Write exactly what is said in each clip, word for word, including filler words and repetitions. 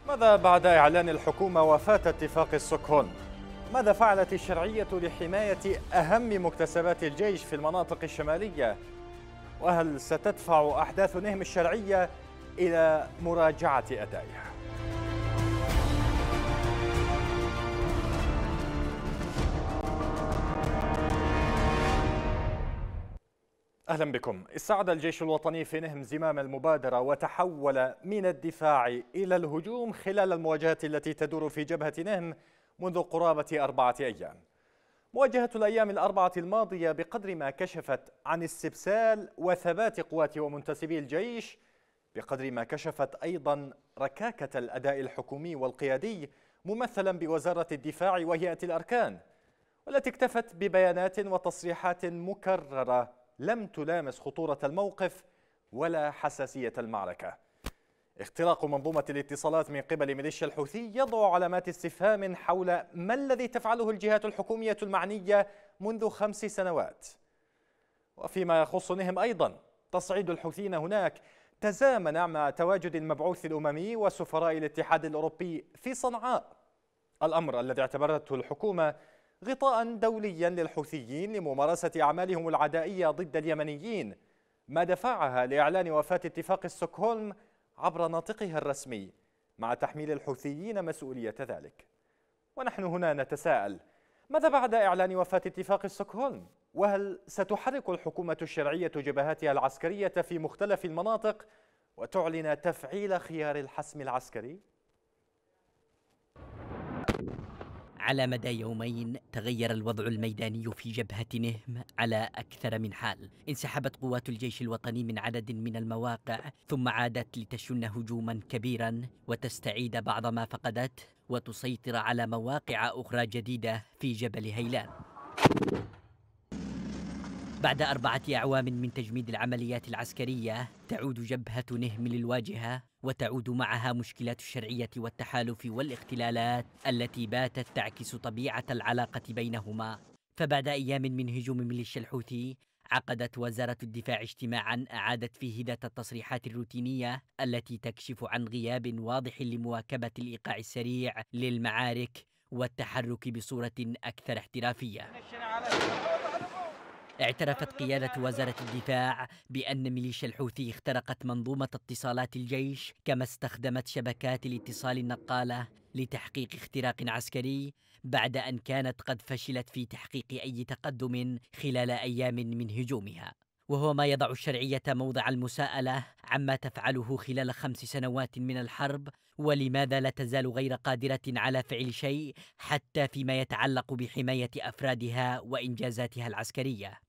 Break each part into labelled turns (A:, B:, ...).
A: ماذا بعد إعلان الحكومة وفاة اتفاق ستوكهولم؟ ماذا فعلت الشرعية لحماية أهم مكتسبات الجيش في المناطق الشمالية؟ وهل ستدفع أحداث نهم الشرعية إلى مراجعة أدائها؟ أهلا بكم. استعاد الجيش الوطني في نهم زمام المبادرة وتحول من الدفاع إلى الهجوم خلال المواجهة التي تدور في جبهة نهم منذ قرابة أربعة أيام. مواجهة الأيام الأربعة الماضية بقدر ما كشفت عن استبسال وثبات قوات ومنتسبي الجيش، بقدر ما كشفت أيضا ركاكة الأداء الحكومي والقيادي ممثلا بوزارة الدفاع وهيئة الأركان، والتي اكتفت ببيانات وتصريحات مكررة لم تلامس خطورة الموقف ولا حساسية المعركة. اختراق منظومة الاتصالات من قبل ميليشيا الحوثي يضع علامات استفهام حول ما الذي تفعله الجهات الحكومية المعنية منذ خمس سنوات. وفيما يخص نهم أيضا، تصعيد الحوثيين هناك تزامن مع تواجد المبعوث الأممي وسفراء الاتحاد الأوروبي في صنعاء، الأمر الذي اعتبرته الحكومة غطاء دوليا للحوثيين لممارسة أعمالهم العدائية ضد اليمنيين، ما دفعها لإعلان وفاة اتفاق ستوكهولم عبر ناطقها الرسمي، مع تحميل الحوثيين مسؤولية ذلك. ونحن هنا نتساءل: ماذا بعد إعلان وفاة اتفاق ستوكهولم؟ وهل ستحرك الحكومة الشرعية جبهاتها العسكرية في مختلف المناطق وتعلن تفعيل خيار الحسم العسكري؟
B: على مدى يومين تغير الوضع الميداني في جبهة نهم على أكثر من حال. انسحبت قوات الجيش الوطني من عدد من المواقع، ثم عادت لتشن هجوما كبيرا وتستعيد بعض ما فقدته وتسيطر على مواقع أخرى جديدة في جبل هيلان. بعد أربعة أعوام من تجميد العمليات العسكرية، تعود جبهة نهم للواجهة، وتعود معها مشكلات الشرعية والتحالف والاختلالات التي باتت تعكس طبيعة العلاقة بينهما. فبعد أيام من هجوم ميليشيا الحوثي، عقدت وزارة الدفاع اجتماعا أعادت فيه ذات التصريحات الروتينية التي تكشف عن غياب واضح لمواكبة الإيقاع السريع للمعارك والتحرك بصورة أكثر احترافية. اعترفت قيادة وزارة الدفاع بأن ميليشيا الحوثي اخترقت منظومة اتصالات الجيش، كما استخدمت شبكات الاتصال النقالة لتحقيق اختراق عسكري، بعد أن كانت قد فشلت في تحقيق أي تقدم خلال أيام من هجومها، وهو ما يضع الشرعية موضع المساءلة عما تفعله خلال خمس سنوات من الحرب، ولماذا لا تزال غير قادرة على فعل شيء حتى فيما يتعلق بحماية أفرادها وإنجازاتها العسكرية.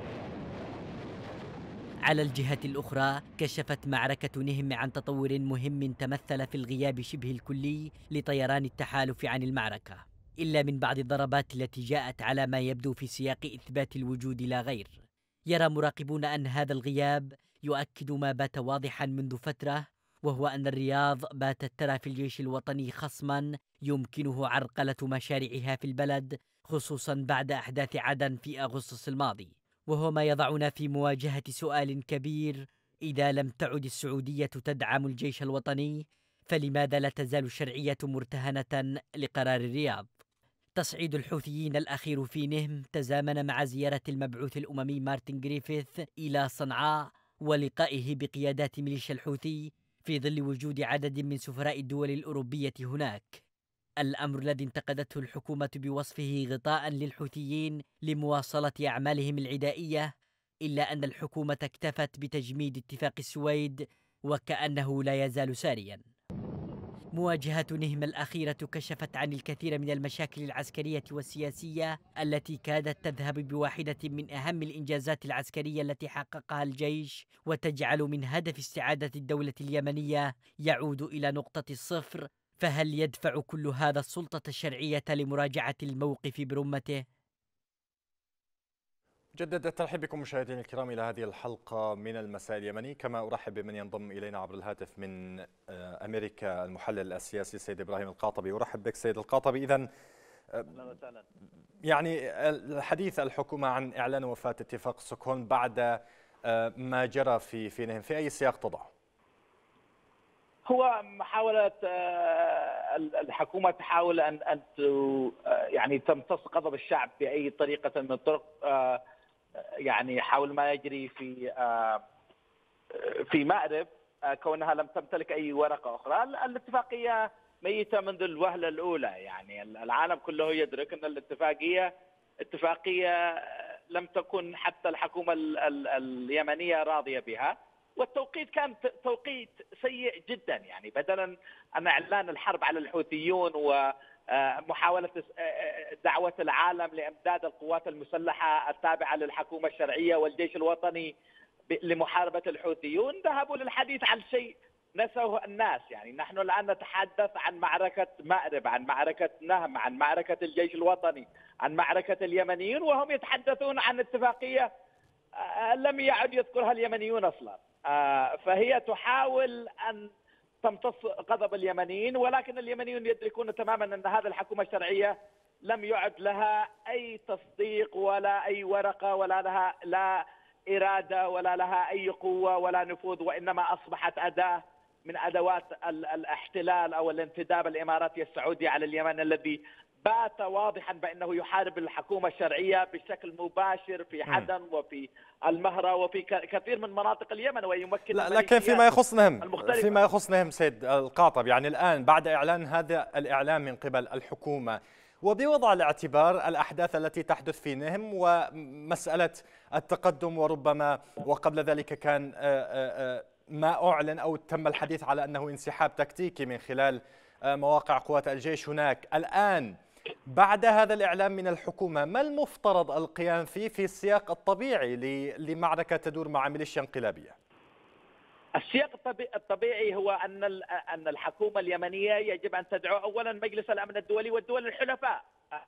B: على الجهة الأخرى، كشفت معركة نهم عن تطور مهم تمثل في الغياب شبه الكلي لطيران التحالف عن المعركة، إلا من بعض الضربات التي جاءت على ما يبدو في سياق إثبات الوجود لا غير. يرى مراقبون أن هذا الغياب يؤكد ما بات واضحا منذ فترة، وهو أن الرياض باتت ترى في الجيش الوطني خصما يمكنه عرقلة مشاريعها في البلد، خصوصا بعد أحداث عدن في أغسطس الماضي، وهو ما يضعنا في مواجهة سؤال كبير: إذا لم تعد السعودية تدعم الجيش الوطني، فلماذا لا تزال الشرعية مرتهنة لقرار الرياض؟ تصعيد الحوثيين الأخير في نهم تزامن مع زيارة المبعوث الأممي مارتن غريفيث إلى صنعاء ولقائه بقيادات ميليشيا الحوثي في ظل وجود عدد من سفراء الدول الأوروبية هناك، الأمر الذي انتقدته الحكومة بوصفه غطاء للحوثيين لمواصلة أعمالهم العدائية، إلا أن الحكومة اكتفت بتجميد اتفاق السويد وكأنه لا يزال ساريا. مواجهة نهم الأخيرة كشفت عن الكثير من المشاكل العسكرية والسياسية التي كادت تذهب بواحدة من أهم الإنجازات العسكرية التي حققها الجيش، وتجعل من هدف استعادة الدولة اليمنية يعود إلى نقطة الصفر. فهل يدفع كل هذا السلطة الشرعية لمراجعة الموقف برمته؟
A: جدد الترحيب بكم مشاهدينا الكرام إلى هذه الحلقة من المساء اليمني، كما أرحب بمن ينضم إلينا عبر الهاتف من أمريكا المحلل السياسي السيد إبراهيم القاطبي. أرحب بك سيد القاطبي. إذن يعني الحديث الحكومة عن إعلان وفاة اتفاق ستوكهولم بعد ما جرى في في نهم في أي سياق تضع؟
C: هو محاولة الحكومة تحاول أن أن يعني تمتص غضب الشعب بأي طريقة من الطرق، يعني حول ما يجري في في مأرب، كونها لم تمتلك أي ورقة أخرى. الاتفاقية ميتة منذ الوهلة الأولى، يعني العالم كله يدرك أن الاتفاقية اتفاقية لم تكن حتى الحكومة اليمنية راضية بها، والتوقيت كان توقيت سيء جدا. يعني بدلا أن إعلان الحرب على الحوثيون ومحاولة دعوة العالم لإمداد القوات المسلحة التابعة للحكومة الشرعية والجيش الوطني لمحاربة الحوثيون، ذهبوا للحديث عن شيء نسوه الناس. يعني نحن الآن نتحدث عن معركة مأرب، عن معركة نهم، عن معركة الجيش الوطني، عن معركة اليمنيين، وهم يتحدثون عن اتفاقية لم يعد يذكرها اليمنيون أصلا. فهي تحاول أن تمتص غضب اليمنيين، ولكن اليمنيون يدركون تماما أن هذه الحكومة الشرعية لم يعد لها أي تصديق ولا أي ورقة، ولا لها لا إرادة ولا لها أي قوة ولا نفوذ، وإنما أصبحت أداة من أدوات الاحتلال أو الانتداب الإماراتي السعودي على اليمن، الذي بات واضحا بأنه يحارب الحكومة الشرعية بشكل مباشر في عدن وفي المهرة وفي كثير من مناطق اليمن، ويمكن
A: لا لكن فيما يخص نهم فيما يخص نهم سيد القاطب، يعني الآن بعد إعلان هذا الإعلام من قبل الحكومة وبوضع الاعتبار الأحداث التي تحدث في نهم ومسألة التقدم، وربما وقبل ذلك كان ما أعلن أو تم الحديث على أنه انسحاب تكتيكي من خلال مواقع قوات الجيش هناك، الآن بعد هذا الإعلام من الحكومة ما المفترض القيام فيه في السياق الطبيعي لمعركة تدور مع ميليشيا انقلابية؟
C: السياق الطبيعي هو أن أن الحكومة اليمنية يجب أن تدعو أولا مجلس الأمن الدولي والدول الحلفاء،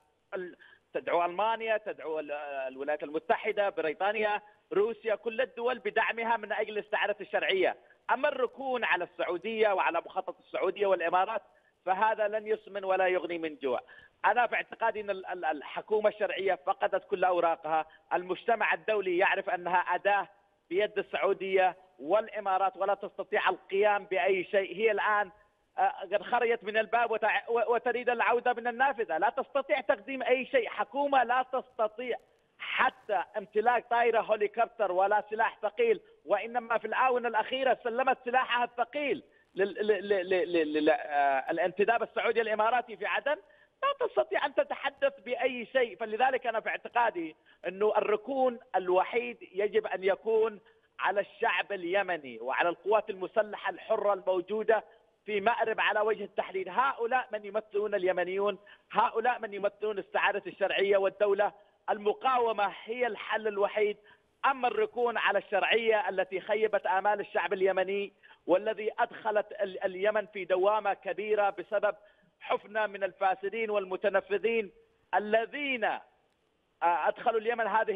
C: تدعو ألمانيا، تدعو الولايات المتحدة، بريطانيا، روسيا، كل الدول بدعمها من أجل استعادة الشرعية. أما الركون على السعودية وعلى مخطط السعودية والإمارات فهذا لن يسمن ولا يغني من جوع. أنا في اعتقادي أن الحكومة الشرعية فقدت كل أوراقها، المجتمع الدولي يعرف أنها أداة بيد السعودية والإمارات ولا تستطيع القيام بأي شيء. هي الآن قد خرجت من الباب وتريد العودة من النافذة، لا تستطيع تقديم أي شيء. حكومة لا تستطيع حتى امتلاك طائرة هوليكوبتر ولا سلاح ثقيل، وإنما في الآونة الأخيرة سلمت سلاحها الثقيل للانتداب السعودي الإماراتي في عدن، لا تستطيع أن تتحدث بأي شيء. فلذلك أنا في اعتقادي أنه الركون الوحيد يجب أن يكون على الشعب اليمني وعلى القوات المسلحة الحرة الموجودة في مأرب على وجه التحديد. هؤلاء من يمثلون اليمنيون، هؤلاء من يمثلون استعادة الشرعية والدولة. المقاومة هي الحل الوحيد. أما الركون على الشرعية التي خيبت آمال الشعب اليمني والذي أدخلت اليمن في دوامة كبيرة بسبب حفنة من الفاسدين والمتنفذين الذين أدخلوا اليمن هذه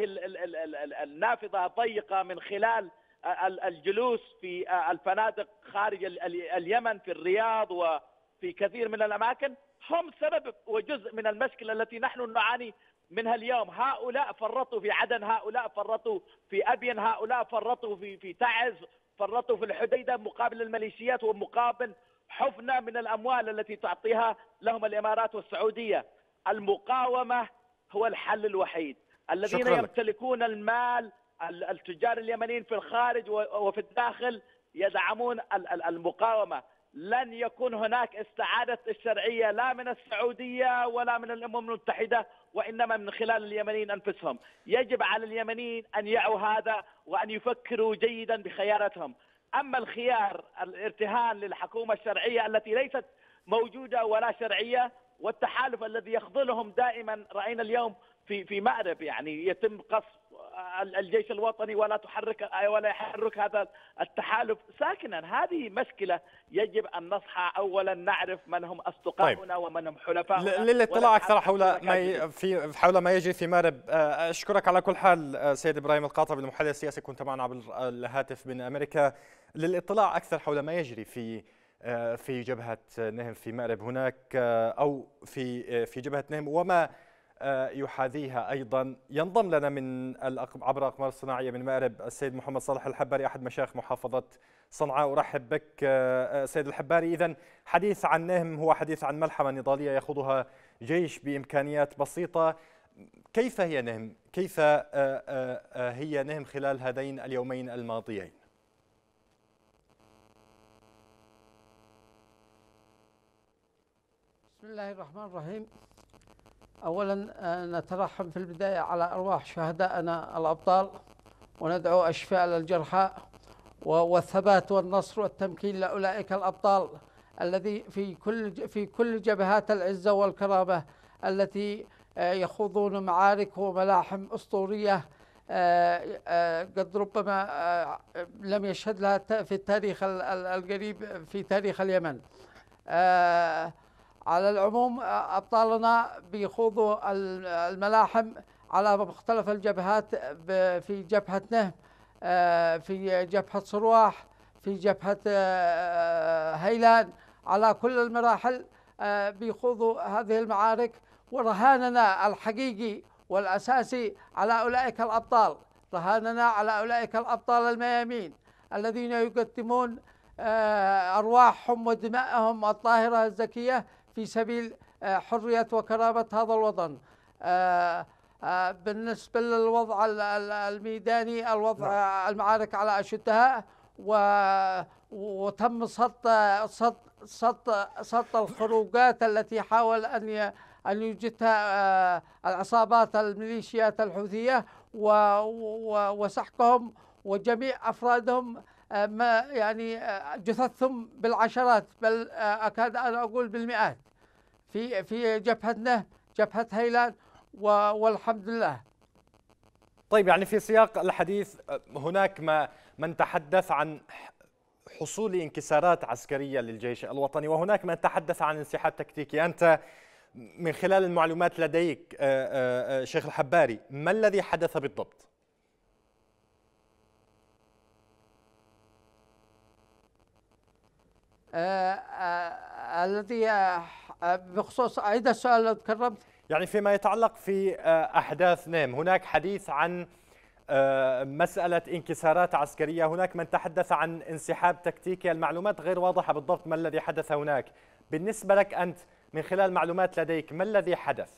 C: النافذة ضيقة من خلال الجلوس في الفنادق خارج اليمن في الرياض وفي كثير من الأماكن، هم سبب وجزء من المشكلة التي نحن نعاني منها اليوم. هؤلاء فرطوا في عدن، هؤلاء فرطوا في أبين، هؤلاء فرطوا في في تعز، فرطوا في الحديدة مقابل الميليشيات ومقابل حفنة من الأموال التي تعطيها لهم الإمارات والسعودية. المقاومة هو الحل الوحيد. الذين يمتلكون المال، التجار اليمنيين في الخارج وفي الداخل، يدعمون المقاومة. لن يكون هناك استعادة الشرعية لا من السعودية ولا من الأمم المتحدة، وإنما من خلال اليمنيين أنفسهم. يجب على اليمنيين أن يعوا هذا وأن يفكروا جيدا بخياراتهم. أما الخيار الارتهان للحكومة الشرعية التي ليست موجودة ولا شرعية، والتحالف الذي يخذلهم دائما، رأينا اليوم في في مأرب يعني يتم قصف الجيش الوطني ولا تحرك ولا يحرك هذا التحالف ساكنا. هذه مشكلة يجب أن نصحى أولا، نعرف من هم أصدقائنا طيب. ومن هم حلفاؤنا.
A: للاطلاع أكثر حول ما في حول ما يجري في مأرب، أشكرك على كل حال سيد إبراهيم القاطب المحلل السياسي، كنت معنا عبر الهاتف من أمريكا. للاطلاع أكثر حول ما يجري في في جبهة نهم في مأرب هناك أو في في جبهة نهم وما يحاذيها أيضا، ينضم لنا من عبر الأقمار الصناعية من مأرب السيد محمد صالح الحبري أحد مشايخ محافظة صنعاء. أرحب بك سيد الحباري. إذن حديث عن نهم هو حديث عن ملحمة نضالية يخوضها جيش بإمكانيات بسيطة. كيف هي نهم؟ كيف هي نهم خلال هذين اليومين الماضيين؟
D: بسم الله الرحمن الرحيم. أولا نترحم في البداية على أرواح شهدائنا الأبطال، وندعو الشفاء للجرحى والثبات والنصر والتمكين لأولئك الأبطال الذي في كل في كل جبهات العزة والكرامة التي يخوضون معارك وملاحم أسطورية قد ربما لم يشهد لها في التاريخ القريب في تاريخ اليمن. على العموم أبطالنا بيخوضوا الملاحم على مختلف الجبهات، في جبهة نهم، في جبهة صرواح، في جبهة هيلان، على كل المراحل بيخوضوا هذه المعارك. ورهاننا الحقيقي والأساسي على أولئك الأبطال، رهاننا على أولئك الأبطال الميامين الذين يقدمون أرواحهم ودمائهم الطاهرة الزكية في سبيل حرية وكرامة هذا الوطن. بالنسبة للوضع الميداني، الوضع المعارك على أشدها، وتم سط سط سط سط الخروقات التي حاول أن أن يوجدها العصابات الميليشيات الحوثية وسحقهم وجميع أفرادهم، ما يعني جثثهم بالعشرات، بل أكاد أن أقول بالمئات في في جبهة نهم، جبهة هيلان، والحمد لله.
A: طيب، يعني في سياق الحديث هناك ما من تحدث عن حصول انكسارات عسكرية للجيش الوطني، وهناك من تحدث عن انسحاب تكتيكي. أنت من خلال المعلومات لديك شيخ الحباري، ما الذي حدث بالضبط؟
D: الذي بخصوص أعيد السؤال لو تكرمت.
A: يعني فيما يتعلق في أحداث نهم، هناك حديث عن مسألة انكسارات عسكرية، هناك من تحدث عن انسحاب تكتيكي. المعلومات غير واضحة بالضبط ما الذي حدث هناك. بالنسبة لك أنت من خلال معلومات لديك، ما الذي حدث؟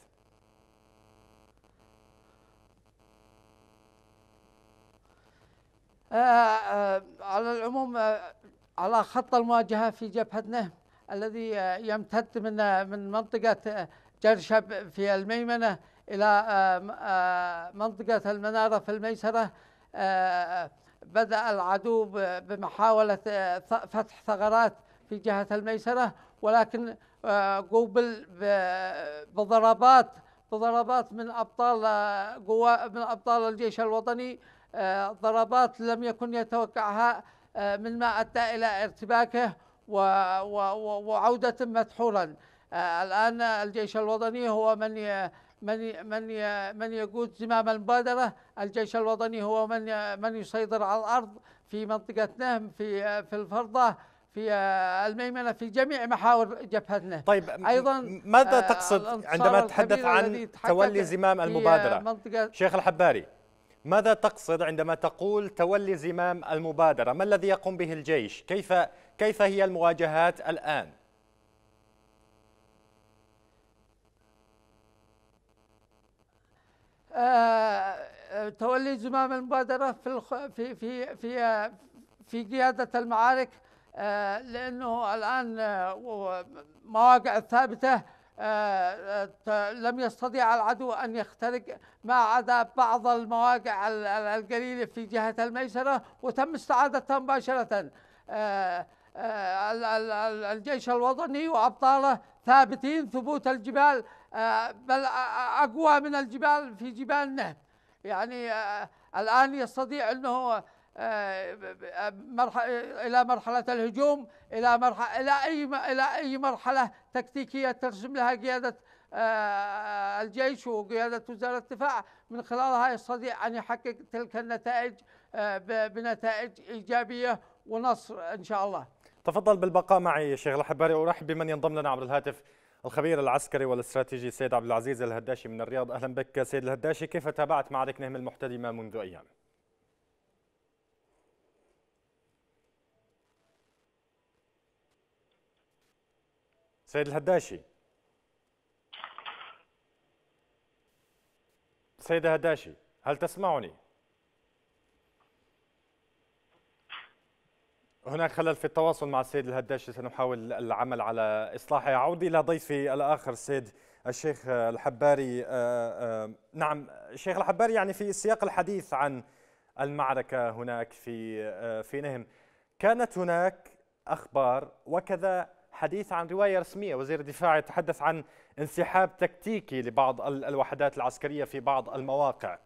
D: على العموم، على خط المواجهة في جبهة نهم الذي يمتد من من منطقة جرشب في الميمنة إلى منطقة المنارة في الميسرة، بدأ العدو بمحاولة فتح ثغرات في جهة الميسرة، ولكن قوبل بضربات بضربات من أبطال قوى من أبطال الجيش الوطني، ضربات لم يكن يتوقعها، من ما أدى إلى ارتباكه وعودة مدحورا. الآن الجيش الوطني هو من من من من يقود زمام المبادرة. الجيش الوطني هو من من يسيطر على الأرض في منطقة نهم، في في الفرضة، في الميمنة، في جميع محاور جبهة نهم.
A: طيب،
D: أيضا
A: ماذا تقصد عندما تتحدث عن تولي زمام المبادرة شيخ الحباري؟ ماذا تقصد عندما تقول تولي زمام المبادرة؟ ما الذي يقوم به الجيش؟ كيف كيف هي المواجهات الآن؟
D: آه، تولي زمام المبادرة في في في في في قيادة المعارك، آه، لأنه الآن آه، مواقع الثابتة آه، لم يستطيع العدو أن يخترق ما عدا بعض المواقع القليلة في جهة الميسرة، وتم استعادتها مباشرة. آه، آه، الجيش الوطني وأبطاله ثابتين ثبوت الجبال، بل أقوى من الجبال في جبال نهم. يعني الآن يستطيع أنه مرحلة إلى مرحلة الهجوم، إلى مرحلة إلى أي إلى أي مرحلة تكتيكية ترسم لها قيادة الجيش وقيادة وزارة الدفاع، من خلالها يستطيع أن يحقق تلك النتائج بنتائج إيجابية ونصر إن شاء الله.
A: تفضل بالبقاء معي شيخ الحباري. أرحب بمن ينضم لنا عبر الهاتف، الخبير العسكري والاستراتيجي سيد عبد العزيز الهداشي من الرياض. أهلا بك سيد الهداشي. كيف تابعت معارك نهم المحتدمة منذ أيام؟ سيد الهداشي. سيد الهداشي، هل تسمعني؟ هناك خلل في التواصل مع السيد الهداشي، سنحاول العمل على إصلاحه. أعود إلى ضيفي الآخر السيد الشيخ الحباري. نعم الشيخ الحباري، يعني في سياق الحديث عن المعركة هناك في في نهم، كانت هناك أخبار وكذا حديث عن رواية رسمية. وزير الدفاع يتحدث عن انسحاب تكتيكي لبعض الوحدات العسكرية في بعض المواقع.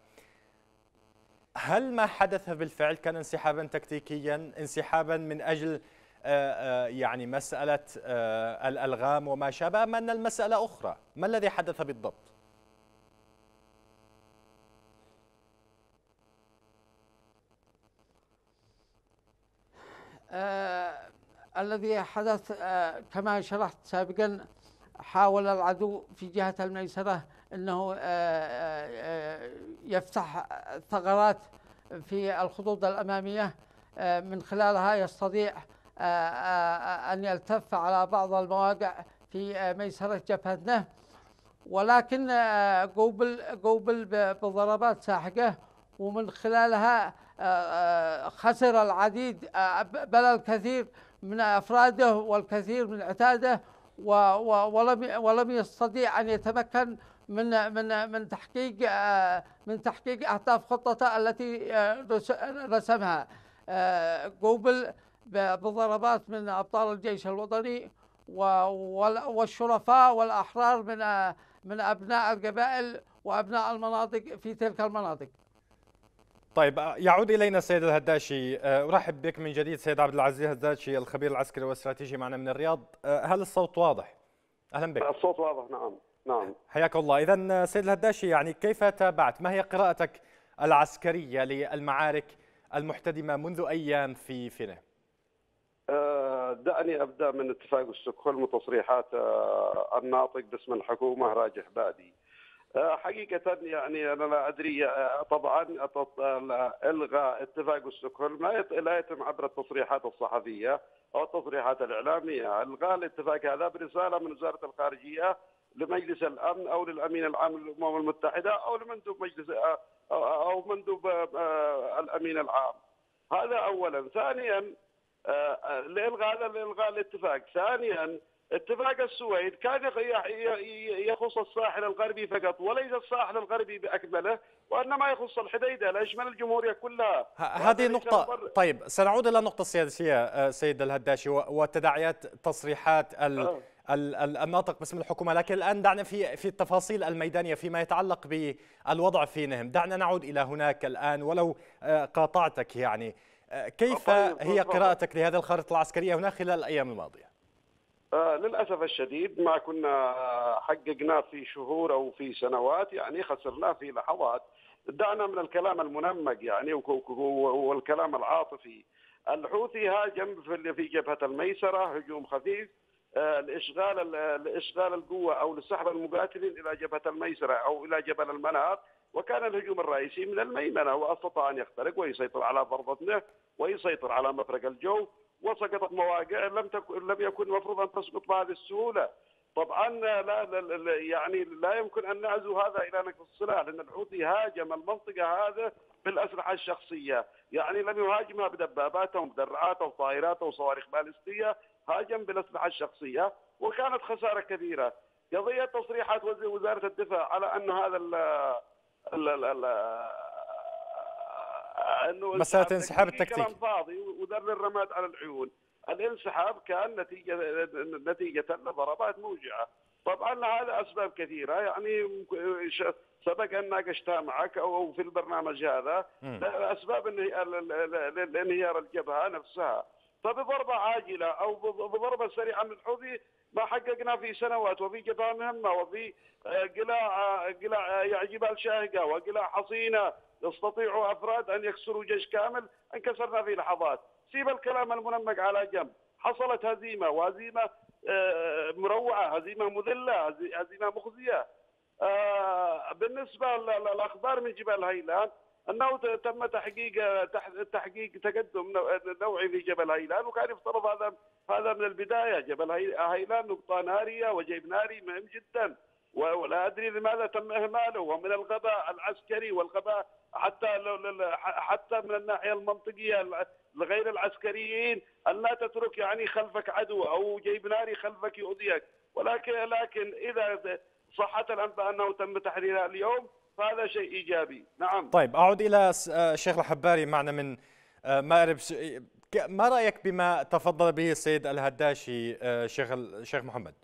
A: هل ما حدث بالفعل كان انسحابا تكتيكيا، انسحابا من أجل يعني مسألة الألغام وما شابه، أم أن المسألة أخرى؟ ما الذي حدث بالضبط؟
D: آه الذي حدث آه كما شرحت سابقا، حاول العدو في جهة الميسرة أنه آه آه يفتح ثغرات في الخطوط الأمامية، آه من خلالها يستطيع آه آه أن يلتف على بعض المواقع في آه ميسرة جبهة نهم، ولكن آه قوبل قوبل بضربات ساحقة، ومن خلالها خسر العديد بل الكثير من أفراده والكثير من عتاده، ولم ولم يستطيع أن يتمكن من من من تحقيق من تحقيق أهداف خطته التي رسمها. قوبل بضربات من أبطال الجيش الوطني والشرفاء والأحرار من من أبناء القبائل وأبناء المناطق في تلك المناطق.
A: طيب يعود إلينا سيد الهداشي. أرحب بك من جديد سيد عبد العزيز الهداشي، الخبير العسكري والاستراتيجي معنا من الرياض. هل الصوت واضح؟ أهلا بك.
E: الصوت واضح، نعم نعم.
A: حياك الله. إذن سيد الهداشي، يعني كيف تابعت، ما هي قراءتك العسكرية للمعارك المحتدمة منذ أيام في في نهم؟
E: دعني أبدأ من اتفاق ستوكهولم وتصريحات الناطق باسم الحكومة راجح بادي. حقيقة يعني أنا لا أدري، طبعا إلغاء اتفاق ستوكهولم لا يتم عبر التصريحات الصحفية أو التصريحات الإعلامية. إلغاء الاتفاق هذا برسالة من وزارة الخارجية لمجلس الأمن أو للأمين العام للأمم المتحدة أو لمندوب مجلس أو مندوب الأمين العام. هذا أولا. ثانيا لإلغاء هذا لإلغاء الاتفاق. ثانيا اتفاق السويد كان يخص الساحل الغربي فقط وليس الساحل الغربي بأكمله، وإنما يخص الحديدة لا يشمل الجمهورية كلها.
A: هذه نقطة. طيب سنعود إلى النقطة السياسية سيد الهداشي وتداعيات تصريحات ال الناطق باسم الحكومة، لكن الآن دعنا في في التفاصيل الميدانية فيما يتعلق بالوضع في نهم. دعنا نعود إلى هناك الآن ولو قاطعتك. يعني كيف هي قراءتك لهذه الخارطة العسكرية هناك خلال الأيام الماضية؟
E: آه للأسف الشديد ما كنا حققناه في شهور أو في سنوات، يعني خسرناه في لحظات. دعنا من الكلام المنمق يعني والكلام العاطفي. الحوثي هاجم في جبهة الميسرة هجوم خفيف آه لإشغال لإشغال القوة أو لسحب المقاتلين إلى جبهة الميسرة أو إلى جبل المنار، وكان الهجوم الرئيسي من الميمنة، واستطاع أن يخترق ويسيطر على فرضتنا ويسيطر على مفرق الجو، وسقطت مواقع لم تكن لم يكن المفروض ان تسقط بهذه السهوله. طبعا لا, لا, لا يعني لا يمكن ان نعزو هذا الى نقص السلاح، لان الحوثي هاجم المنطقه هذا بالاسلحه الشخصيه، يعني لم يهاجمها بدبابات او مدرعات او طائرات او صواريخ باليستيه، هاجم بالاسلحه الشخصيه، وكانت خساره كبيره. قضيه تصريحات وزاره الدفاع على ان هذا ال ال ال انه
A: مسألة انسحاب التكتيك
E: كلام فاضي ودر الرماد على العيون. الانسحاب كان نتيجه نتيجه لضربات موجعه. طبعا هذا اسباب كثيره، يعني سبق ان ناقشتها معك او في البرنامج هذا. اسباب الانهيار الجبهه نفسها، فبضربه عاجله او بضربه سريعه من الحوثي ما حققنا في سنوات، وفي جبهه مهمه، وفي قلاع قلاع يعني جبال شاهقه وقلاع حصينه يستطيع افراد ان يكسروا جيش كامل، انكسرنا في لحظات. سيب الكلام المنمق على جنب. حصلت هزيمه، وهزيمه مروعه، هزيمه مذله، هزيمه مخزيه. بالنسبه للاخبار من جبال هيلان، انه تم تحقيق تحقيق تقدم نوعي في جبل هيلان، وكان يفترض هذا هذا من البدايه. جبل هيلان نقطه ناريه وجيب ناري مهم جدا، ولا ادري لماذا تم اهماله، ومن الغباء العسكري والغباء حتى حتى من الناحيه المنطقيه لغير العسكريين ان لا تترك يعني خلفك عدو او جيب ناري خلفك يؤذيك. ولكن لكن اذا صحت الانباء انه تم تحريرها اليوم فهذا شيء ايجابي. نعم.
A: طيب اعود الى الشيخ الحباري معنا من مأرب. ما رايك بما تفضل به السيد الهداشي شيخ الشيخ محمد؟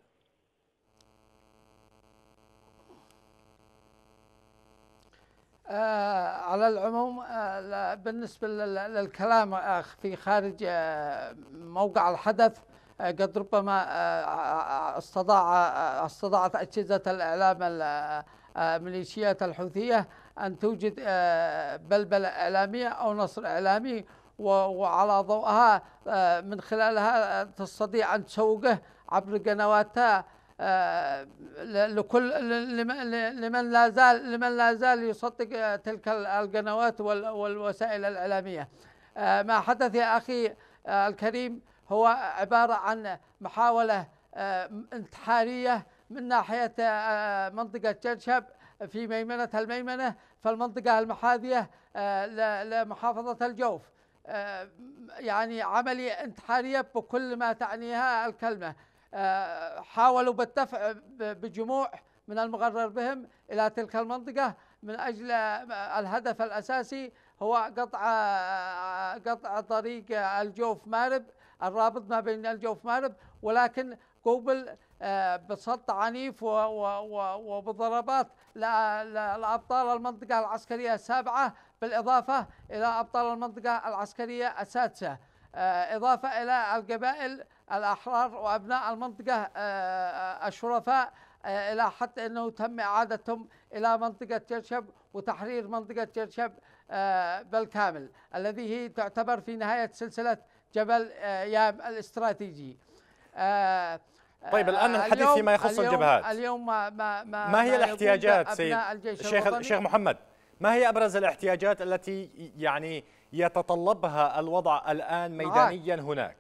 D: آه على العموم آه بالنسبة للكلام آه في خارج آه موقع الحدث آه قد ربما آه استطاع آه استطاعت أجهزة الإعلام الميليشيات الحوثية أن توجد آه بلبلة إعلامية أو نصر إعلامي، وعلى ضوءها آه من خلالها تستطيع أن تسوقه عبر قنواتها آه لكل لمن لا زال لمن لا زال يصدق تلك القنوات والوسائل الإعلامية. آه ما حدث يا أخي آه الكريم هو عبارة عن محاولة آه انتحارية من ناحية آه منطقة جرشب في ميمنة الميمنة، فالمنطقة المحاذية آه لمحافظة الجوف. آه يعني عملية انتحارية بكل ما تعنيها الكلمة. حاولوا بالدفع بجموع من المغرر بهم إلى تلك المنطقة من أجل الهدف الأساسي هو قطع قطع طريق الجوف مارب، الرابط ما بين الجوف مارب، ولكن قوبل بصد عنيف وبضربات لأبطال المنطقة العسكرية السابعة، بالإضافة إلى أبطال المنطقة العسكرية السادسة، إضافة إلى القبائل الأحرار وأبناء المنطقة الشرفاء، إلى حتى أنه تم إعادتهم إلى منطقة جرشب وتحرير منطقة جرشب بالكامل، الذي هي تعتبر في نهاية سلسلة جبل يام الاستراتيجي.
A: طيب الآن الحديث فيما يخص
D: اليوم
A: الجبهات.
D: اليوم ما, ما, ما,
A: ما هي
D: ما
A: الاحتياجات سيد
D: الشيخ
A: الشيخ محمد؟ ما هي أبرز الاحتياجات التي يعني يتطلبها الوضع الآن ميدانيا هناك؟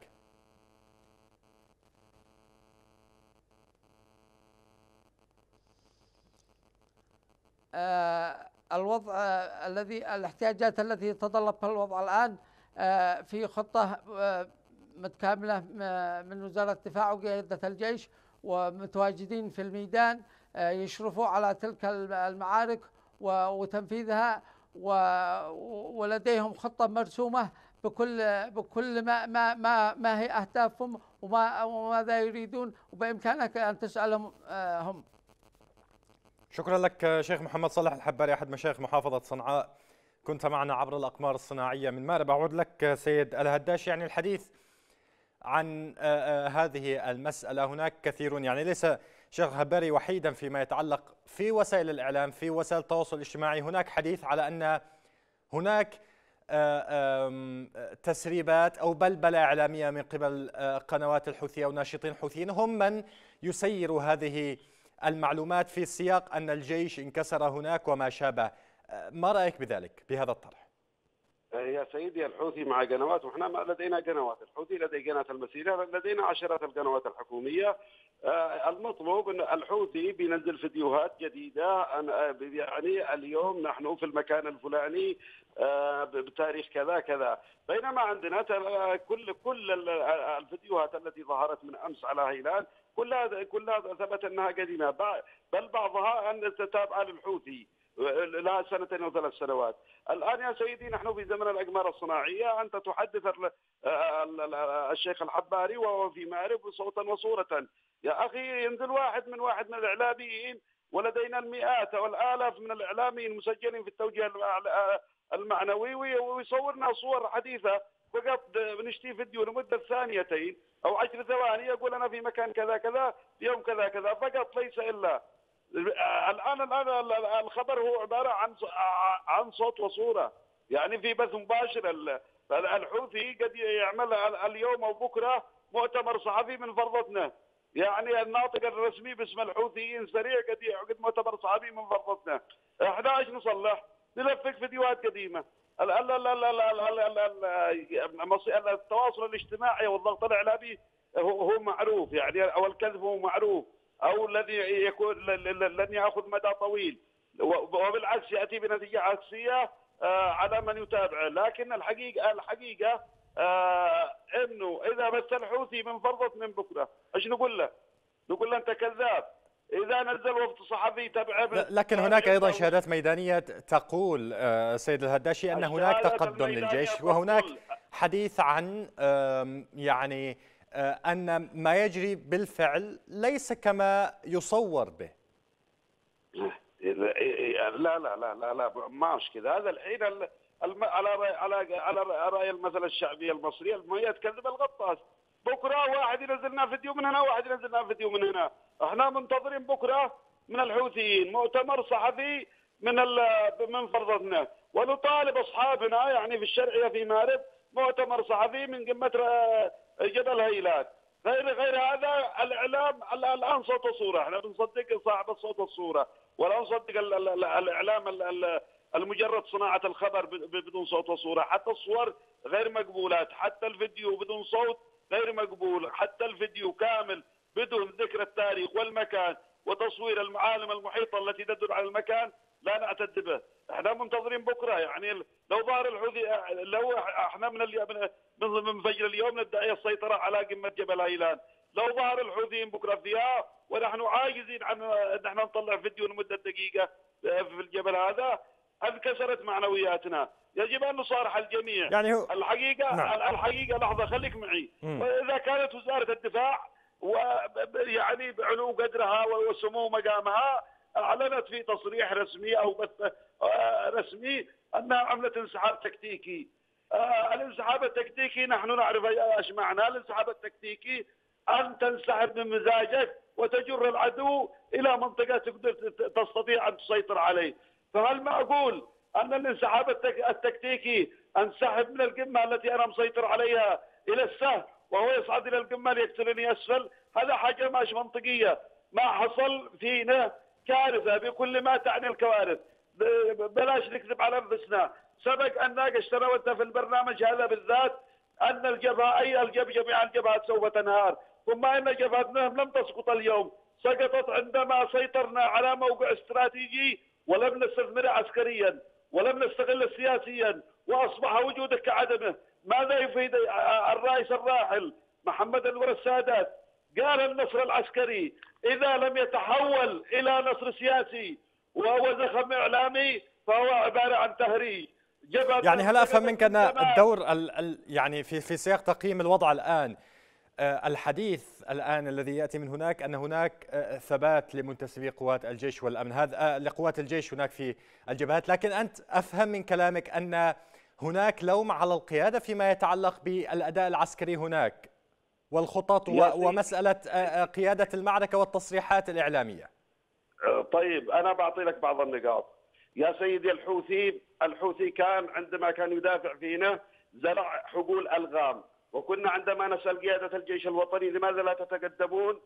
D: آه الوضع آه الذي الاحتياجات التي يتطلبها الوضع الآن آه في خطة آه متكاملة من وزارة الدفاع وقيادة الجيش، ومتواجدين في الميدان آه يشرفوا على تلك المعارك وتنفيذها، ولديهم خطة مرسومة بكل بكل ما ما ما, ما هي أهدافهم وما وماذا يريدون، وبإمكانك أن تسألهم آه هم.
A: شكرا لك شيخ محمد صالح الحباري أحد مشايخ محافظة صنعاء، كنت معنا عبر الأقمار الصناعية من مأرب. أعود لك سيد الهداشي. يعني الحديث عن هذه المسألة هناك كثيرون، يعني ليس شيخ الحباري وحيدا فيما يتعلق في وسائل الإعلام في وسائل التواصل الاجتماعي، هناك حديث على أن هناك تسريبات أو بلبلة إعلامية من قبل قنوات الحوثية وناشطين حوثيين هم من يسيروا هذه المعلومات في سياق أن الجيش انكسر هناك وما شابه. ما رأيك بذلك بهذا الطرح؟
E: يا سيدي الحوثي مع قنوات، وإحنا ما لدينا قنوات. الحوثي لدي قناة المسيرة، لدينا عشرات القنوات الحكومية. المطلوب أن الحوثي بينزل فيديوهات جديدة، يعني اليوم نحن في المكان الفلاني بتاريخ كذا كذا، بينما عندنا كل كل الفيديوهات التي ظهرت من أمس على هيلان كلها كلها ثبت أنها قديمة، بل بعضها أن تتابع للحوثي لها سنتين او ثلاث سنوات. الان يا سيدي نحن في زمن الاقمار الصناعيه، انت تحدث الشيخ الحباري وهو في مأرب صوتا وصوره. يا اخي ينزل واحد من واحد من الاعلاميين، ولدينا المئات والالاف من الاعلاميين مسجلين في التوجيه المعنوي، ويصورنا صور حديثه، فقط بنشتي فيديو لمده ثانيتين او عشر ثواني يقول انا في مكان كذا كذا يوم كذا كذا فقط، ليس الا. الآن الآن الخبر هو عبارة عن عن صوت وصورة، يعني في بث مباشر. الحوثي قد يعمل اليوم أو بكرة مؤتمر صحفي من فرضتنا، يعني الناطق الرسمي باسم الحوثيين سريع قد يعقد مؤتمر صحفي من فرضتنا. احنا ايش نصلح؟ بلفق فيديوهات قديمه. ال- ال- ال- ال- ال- ال- ال- ال- ال- التواصل الاجتماعي والضغط الاعلامي هو هو معروف يعني، او الكذب هو معروف، او الذي يكون ل- ل- لن ياخذ مدى طويل، وبالعكس ياتي بنتيجه عكسيه آه، على من يتابعه. لكن الحقيقه الحقيقه آه، انه اذا بث الحوثي من فرضت من بكره، ايش نقول له؟ نقول له انت كذاب. اذا نزل وفد صحفي تبعه،
A: لكن هناك ايضا شهادات ميدانيه تقول آه، سيد الهداشي ان هناك تقدم للجيش، وهناك حديث عن آم، يعني آه، ان ما يجري بالفعل ليس كما يصور به.
E: لا لا لا لا لا ما مش كذا. هذا الحين ال- الم... على رأي على على رأي المثل الشعبي المصري، المية تكذب الغطاس. بكره واحد ينزل لنا فيديو من هنا، واحد ينزل لنا فيديو من هنا. احنا منتظرين بكره من الحوثيين مؤتمر صحفي من ال... من فرضتنا، ونطالب اصحابنا يعني في الشرعيه في مارب مؤتمر صحفي من قمه جبل هيلات. غير غير هذا الاعلام الان صوت وصوره، احنا بنصدق صاحب الصوت والصوره، ولا نصدق ال ال ال الاعلام ال المجرد صناعه الخبر بدون صوت وصوره. حتى الصور غير مقبولات، حتى الفيديو بدون صوت غير مقبول، حتى الفيديو كامل بدون ذكر التاريخ والمكان وتصوير المعالم المحيطه التي تدل على المكان لا نعتد به. احنا منتظرين بكره يعني لو ظهر الحوثي، لو احنا من اليوم من فجر اليوم ندعي السيطره على قمه جبل هيلان، لو ظهر الحوثيين بكره فيها ونحن عاجزين عن ان احنا نطلع فيديو لمده دقيقه في الجبل هذا، انكسرت معنوياتنا. يجب ان نصارح الجميع.
A: يعني هو
E: الحقيقه
A: نعم.
E: الحقيقه لحظه خليك معي.
A: م.
E: واذا كانت وزاره الدفاع ويعني بعلو قدرها وسمو مقامها اعلنت في تصريح رسمي او بث رسمي انها عملت انسحاب تكتيكي. آه الانسحاب التكتيكي نحن نعرف ايش معناه. الانسحاب التكتيكي ان تنسحب من مزاجك وتجر العدو الى منطقه تقدر تستطيع ان تسيطر عليه. فهل معقول ان الانسحاب التكتيكي انسحب من القمه التي انا مسيطر عليها الى السهل وهو يصعد الى القمه ليقتلني اسفل؟ هذا حاجه مش منطقيه. ما حصل فينا كارثه بكل ما تعني الكوارث. بلاش نكذب على انفسنا. سبق ان ناقشت انا وانت في البرنامج هذا بالذات ان الجبهه اي الجبهه جميع الجبهات سوف تنهار، ثم ان جبهتنا لم تسقط اليوم، سقطت عندما سيطرنا على موقع استراتيجي ولم نستثمره عسكريا ولم نستغله سياسيا واصبح وجودك كعدمه. ماذا يفيد الرئيس الراحل محمد انور السادات قال النصر العسكري اذا لم يتحول الى نصر سياسي وهو زخم اعلامي فهو عباره عن تهريج.
A: يعني هل افهم منك ان الدور ال ال يعني في في سياق تقييم الوضع الان، آه الحديث الان الذي ياتي من هناك ان هناك آه ثبات لمنتسبي قوات الجيش والامن، هذا آه لقوات الجيش هناك في الجبهات، لكن انت افهم من كلامك ان هناك لوم على القياده فيما يتعلق بالاداء العسكري هناك والخطط ومساله آه قياده المعركه والتصريحات الاعلاميه.
E: طيب انا بعطي لك بعض النقاط يا سيدي. الحوثي الحوثي كان عندما كان يدافع فينا زرع حقول الغام، وكنا عندما نسال قياده الجيش الوطني لماذا لا تتقدمون،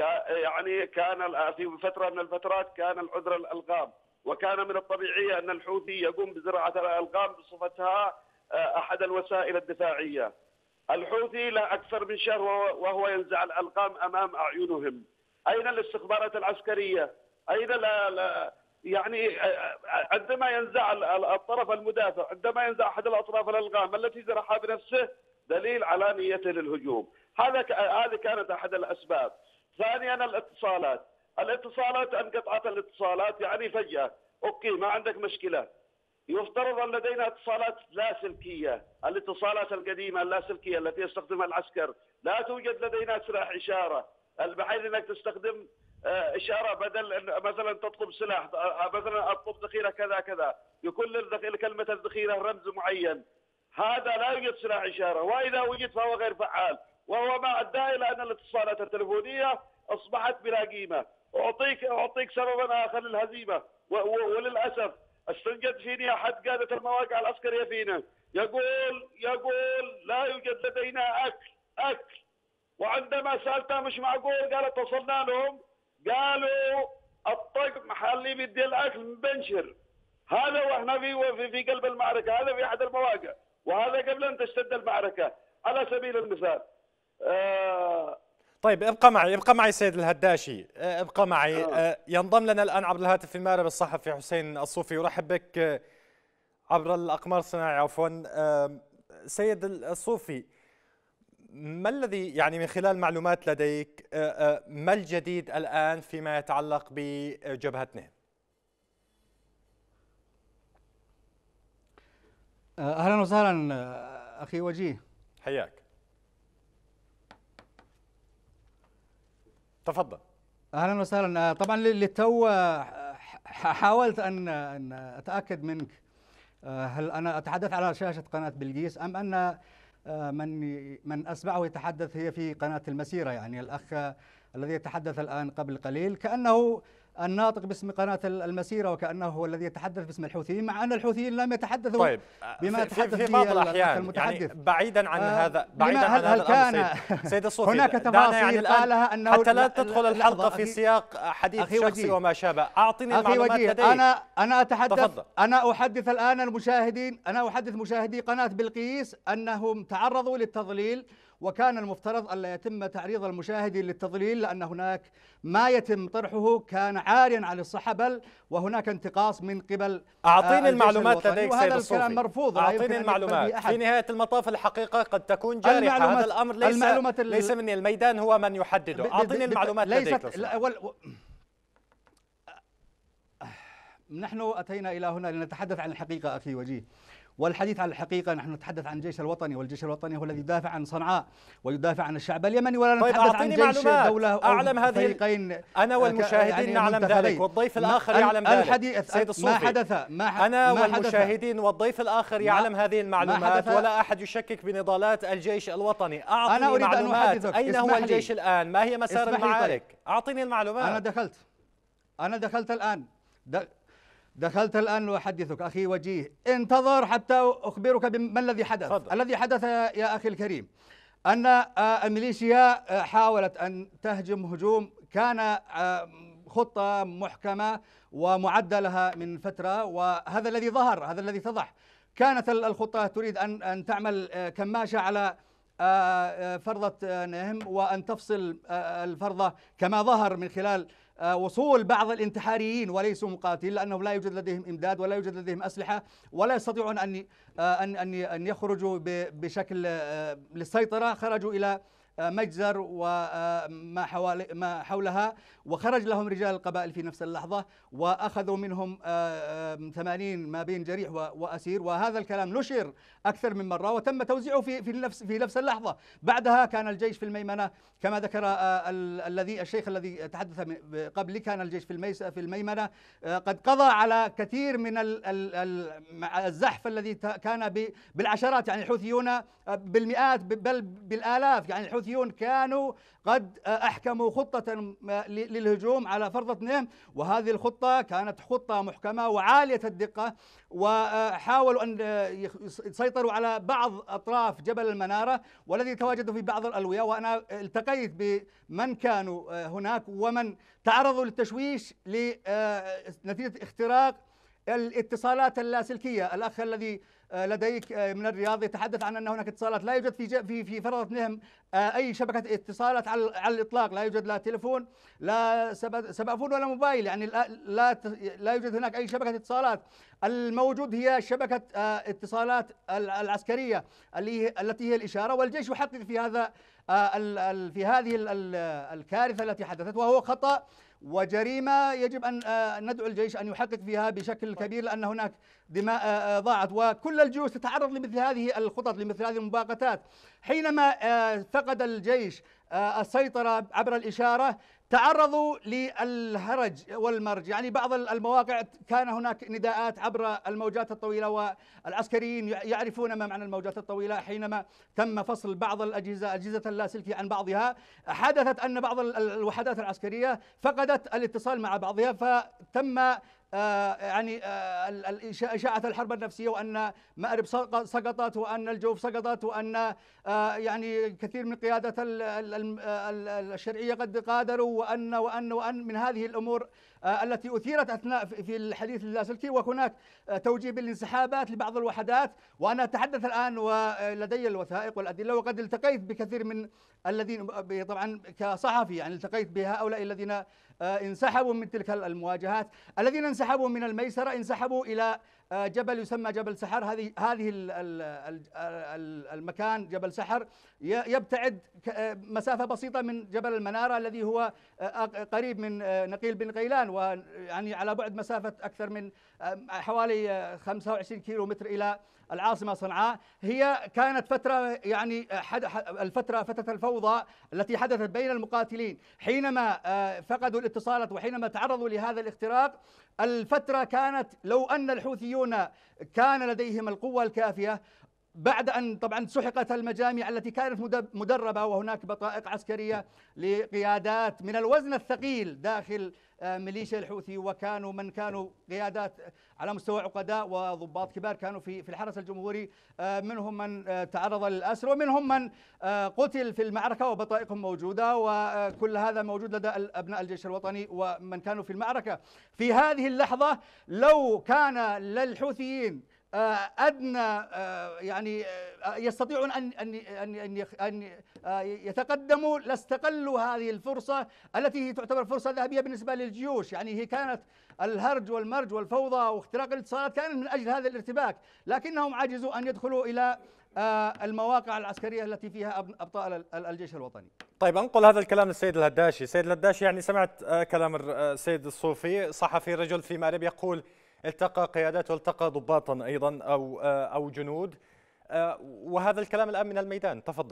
E: يعني كان في فتره من الفترات كان العذر الالغام، وكان من الطبيعي ان الحوثي يقوم بزراعه الالغام بصفتها احد الوسائل الدفاعيه. الحوثي لا اكثر من شهر وهو ينزع الالغام امام اعينهم. اين الاستخبارات العسكريه؟ اين لا لا يعني عندما ينزع الطرف المدافع، عندما ينزع احد الاطراف الالغام التي زرعها بنفسه دليل على نيته للهجوم. هذا هذه كانت احد الاسباب. ثانيا الاتصالات، الاتصالات انقطعت الاتصالات يعني فجأة. اوكي ما عندك مشكلة، يفترض ان لدينا اتصالات لاسلكية، الاتصالات القديمة اللاسلكية التي يستخدمها العسكر، لا توجد لدينا سلاح اشارة بحيث انك تستخدم اشاره بدل مثلا تطلب سلاح، مثلا اطلب ذخيره كذا كذا، يكون لكلمه الذخيره رمز معين. هذا لا يوجد سلاح اشاره، واذا وجد فهو غير فعال، وهو ما ادى الى ان الاتصالات التلفونيه اصبحت بلا قيمه. اعطيك اعطيك سببا اخر للهزيمه، وللاسف استنجد فيني احد قاده المواقع العسكريه فينا يقول يقول لا يوجد لدينا اكل اكل وعندما سالته مش معقول قال اتصلنا لهم قالوا الطقم محلي بدي الاكل من بنشر. هذا واحنا في في قلب المعركه، هذا في احد المواقع، وهذا قبل ان تشتد المعركه على سبيل المثال. آه
A: طيب ابقى معي ابقى معي سيد الهداشي، ابقى معي. آه. ينضم لنا الان عبر الهاتف في المغرب الصحفي حسين الصوفي، ارحب بك عبر الاقمار الصناعيه عفوا. آه سيد الصوفي، ما الذي يعني من خلال معلومات لديك آه آه ما الجديد الان فيما يتعلق بجبهة نهم؟
F: اهلا وسهلا اخي وجيه،
A: حياك، تفضل.
F: اهلا وسهلا. طبعا للتو حاولت ان ان اتاكد منك هل انا اتحدث على شاشه قناه بلقيس ام ان من من اسمعه يتحدث هي في قناه المسيره، يعني الاخ الذي يتحدث الان قبل قليل كانه الناطق باسم قناة المسيرة وكأنه هو الذي يتحدث باسم الحوثيين، مع أن الحوثيين لم يتحدثوا
A: طيب
F: بما يتحدث
A: في, في بعض الأحيان
F: المتحدث.
A: يعني بعيدا عن
F: آه
A: هذا بعيدا
F: عن
A: هذا
F: الأمر
A: سيد, سيد الصوفي،
F: هناك تفاصيل قالها أنه
A: حتى لا تدخل الحلقة في سياق حديث شخصي
F: وجيه.
A: وما شابه. أعطني المعلومات لديك.
F: أنا أنا أتحدث
A: تفضل.
F: أنا أحدث الآن المشاهدين أنا أحدث مشاهدي قناة بلقيس أنهم تعرضوا للتضليل، وكان المفترض ألا يتم تعريض المشاهدين للتضليل لأن هناك ما يتم طرحه كان عاريا عن الصحة، بل وهناك انتقاص من قبل
A: أعطيني المعلومات لديك سيد الصوفي.
F: وهذا الكلام مرفوض.
A: أعطيني المعلومات. في نهاية المطاف الحقيقة قد تكون جارحة، هذا الأمر ليس ليس مني، الميدان هو من يحدده. أعطيني المعلومات لديك.
F: نحن أتينا إلى هنا لنتحدث عن الحقيقة أخي وجيه، والحديث عن الحقيقة نحن نتحدث عن الجيش الوطني، والجيش الوطني هو الذي يدافع عن صنعاء ويدافع عن الشعب اليمني، ولا
A: طيب
F: نتحدث عن جيش دولة أو
A: أعلم هذه
F: فريقين.
A: أنا والمشاهدين يعني نعلم ذلك والضيف الآخر يعلم ذلك.
F: الحديث
A: سيد الصوفي،
F: ما حدث ما
A: أنا
F: ما
A: والمشاهدين والضيف الآخر يعلم هذه المعلومات، ولا أحد يشكك بنضالات الجيش الوطني. أعطني
F: أنا أريد
A: معلومات.
F: أن
A: أين هو الجيش الآن؟ ما هي مسار المعارك؟ أعطني المعلومات.
F: أنا دخلت أنا دخلت الآن دخلت الآن وأحدثك أخي وجيه. انتظر حتى أخبرك بما الذي حدث. فضل. الذي حدث يا أخي الكريم أن الميليشيا حاولت أن تهجم هجوم كان خطة محكمة ومعدة لها من فترة، وهذا الذي ظهر، هذا الذي اتضح. كانت الخطة تريد أن أن تعمل كماشة على فرضة نهم وأن تفصل الفرضة كما ظهر من خلال وصول بعض الانتحاريين وليسوا مقاتلين، لأنهم لا يوجد لديهم إمداد ولا يوجد لديهم أسلحة ولا يستطيعون أن أن أن يخرجوا بشكل للسيطرة. خرجوا إلى مجزر وما حوالي ما حولها، وخرج لهم رجال القبائل في نفس اللحظة وأخذوا منهم ثمانين ما بين جريح وأسير، وهذا الكلام نشر أكثر من مرة وتم توزيعه في في نفس في نفس اللحظة. بعدها كان الجيش في الميمنة كما ذكر الذي الشيخ الذي تحدث قبل، كان الجيش في الميس في الميمنة قد قضى على كثير من الزحف الذي كان بالعشرات، يعني الحوثيون بالمئات بل بالآلاف، يعني الحوثيون كانوا قد أحكموا خطة للهجوم على فرضة نهم، وهذه الخطة كانت خطة محكمة وعالية الدقة، وحاولوا أن يسيطروا على بعض أطراف جبل المنارة والذي تواجدوا في بعض الألوية. وأنا التقيت بمن كانوا هناك ومن تعرضوا للتشويش لنتيجة اختراق الاتصالات اللاسلكية. الأخ الذي لديك من الرياض يتحدث عن أن هناك اتصالات، لا يوجد في في في فرضة نهم أي شبكة اتصالات على على الإطلاق، لا يوجد لا تليفون لا سبافون ولا موبايل، يعني لا لا لا يوجد هناك أي شبكة اتصالات. الموجود هي شبكة اتصالات العسكرية اللي التي هي الإشارة، والجيش يحقق في هذا في هذه الكارثة التي حدثت، وهو خطأ وجريمة يجب أن ندعو الجيش أن يحقق فيها بشكل كبير، لأن هناك دماء ضاعت، وكل الجيوش تتعرض لمثل هذه الخطط لمثل هذه المباغتات. حينما فقد الجيش السيطرة عبر الإشارة تعرضوا للهرج والمرج، يعني بعض المواقع كان هناك نداءات عبر الموجات الطويلة، والعسكريين يعرفون ما معنى الموجات الطويلة. حينما تم فصل بعض الأجهزة أجهزة اللاسلكية عن بعضها، حدثت أن بعض الوحدات العسكرية فقدت الاتصال مع بعضها، فتم يعني إشاعة الحرب النفسية، وأن مأرب سقطت، وأن الجوف سقطت، وأن يعني كثير من قيادة الشرعية قد قادروا، وأن وأن وأن من هذه الأمور التي أثيرت أثناء في الحديث اللاسلكي. وهناك توجيه بالانسحابات لبعض الوحدات، وأنا أتحدث الآن ولدي الوثائق والأدلة، وقد التقيت بكثير من الذين طبعا كصحفي يعني التقيت بهؤلاء الذين انسحبوا من تلك المواجهات، الذين انسحبوا من الميسرة انسحبوا إلى جبل يسمى جبل سحر. هذه هذه المكان جبل سحر يبتعد مسافة بسيطة من جبل المنارة الذي هو قريب من نقيل بن غيلان، ويعني على بعد مسافة أكثر من حوالي خمسة وعشرين كيلو متر إلى العاصمة صنعاء. هي كانت فترة يعني الفترة فترة الفوضى التي حدثت بين المقاتلين حينما فقدوا الاتصالات وحينما تعرضوا لهذا الاختراق. الفترة كانت لو أن الحوثيون كان لديهم القوة الكافية بعد أن طبعا سحقت المجامع التي كانت مدربة، وهناك بطائق عسكرية لقيادات من الوزن الثقيل داخل ميليشيا الحوثي، وكانوا من كانوا قيادات على مستوى عقداء وضباط كبار كانوا في في الحرس الجمهوري، منهم من تعرض للأسر ومنهم من قتل في المعركة وبطائقهم موجودة، وكل هذا موجود لدى أبناء الجيش الوطني ومن كانوا في المعركة. في هذه اللحظة لو كان للحوثيين أدنى يعني يستطيعون أن أن أن أن يتقدموا لاستقلوا هذه الفرصة التي تعتبر فرصة ذهبية بالنسبة للجيوش. يعني هي كانت الهرج والمرج والفوضى واختراق الاتصالات كانت من أجل هذا الارتباك، لكنهم عجزوا أن يدخلوا إلى المواقع العسكرية التي فيها أبطال الجيش الوطني.
A: طيب أنقل هذا الكلام للسيد الهداشي. سيد الهداشي، يعني سمعت كلام السيد الصوفي صحفي رجل في مأرب يقول التقى قيادات والتقى ضباطا أيضا أو أو جنود، وهذا الكلام الآن من الميدان. تفضل.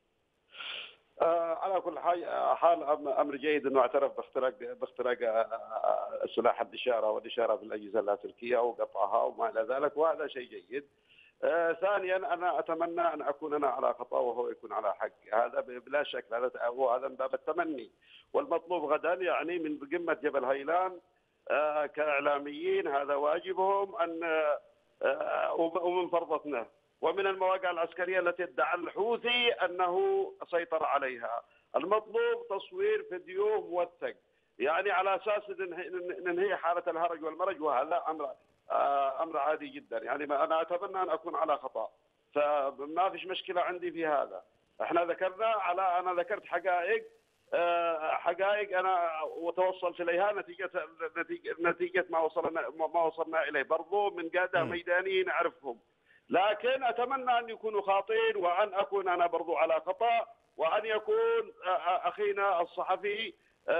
E: على كل حال أمر جيد أنه اعترف باختراق باختراق سلاح الإشارة والإشارة في الأجهزة اللاسلكية وقطعها وما إلى ذلك، وهذا شيء جيد. ثانيا أنا أتمنى أن أكون أنا على خطأ وهو يكون على حق، هذا بلا شك، هذا هو هذا من باب التمني. والمطلوب غدا يعني من قمة جبل هيلان كإعلاميين هذا واجبهم أن ومن فرضتنا ومن المواقع العسكرية التي ادعى الحوثي أنه سيطر عليها، المطلوب تصوير فيديو موثق يعني على أساس ننهي حالة الهرج والمرج، وهذا أمر أمر عادي جدا. يعني أنا أتمنى أن أكون على خطأ، فما فيش مشكلة عندي في هذا. احنا ذكرنا على أنا ذكرت حقائق حقائق انا وتوصلت اليها نتيجه نتيجه نتيجه ما وصلنا ما وصلنا اليه برضو من قاده ميدانيين اعرفهم، لكن اتمنى ان يكونوا خاطئين وان اكون انا برضو على خطا، وان يكون اخينا الصحفي